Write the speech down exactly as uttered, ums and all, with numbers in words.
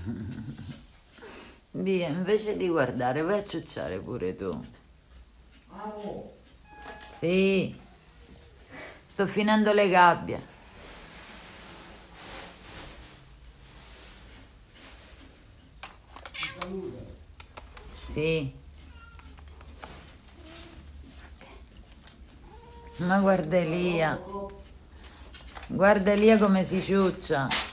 Via, invece di guardare, vai a ciucciare pure tu. Sì, sto finendo le gabbie. Sì. Ma guarda Elia. Guarda Elia come si ciuccia.